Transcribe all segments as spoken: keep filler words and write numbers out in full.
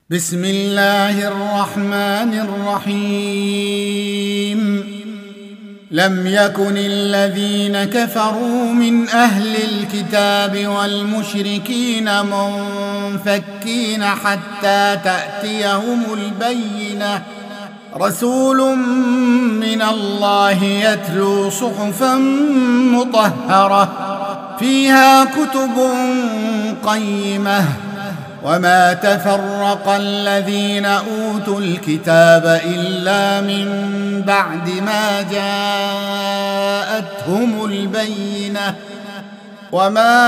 بسم الله الرحمن الرحيم. لم يكن الذين كفروا من أهل الكتاب والمشركين منفكين حتى تأتيهم البينة، رسول من الله يتلو صحفا مطهرة فيها كتب قيمة. وما تفرق الذين أوتوا الكتاب إلا من بعد ما جاءتهم البينة، وما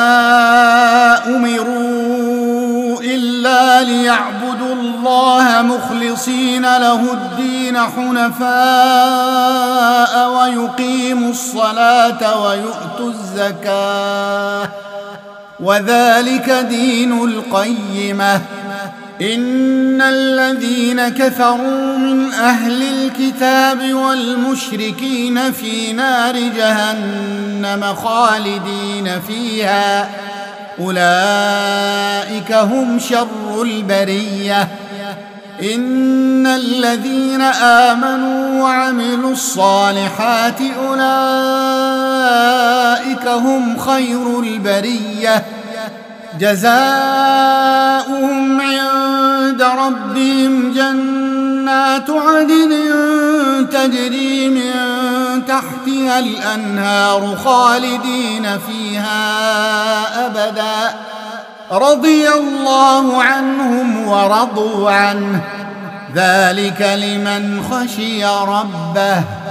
أمروا إلا ليعبدوا الله مخلصين له الدين حنفاء ويقيموا الصلاة ويؤتوا الزكاة، وذلك دين القيمة. إن الذين كفروا من أهل الكتاب والمشركين في نار جهنم خالدين فيها، أولئك هم شر البرية. إن الذين آمنوا وعملوا الصالحات أولئك هم خير البرية، جزاؤهم عند ربهم جنات عدن تجري من تحتها الأنهار خالدين فيها أبدا، رضي الله عنهم ورضوا عنه، ذلك لمن خشي ربه.